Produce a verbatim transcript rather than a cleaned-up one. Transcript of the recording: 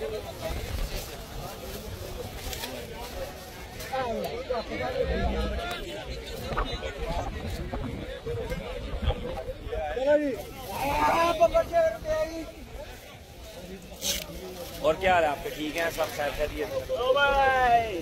और क्या हाल है आपके? ठीक है सब खैर खैरियत? ओ भाई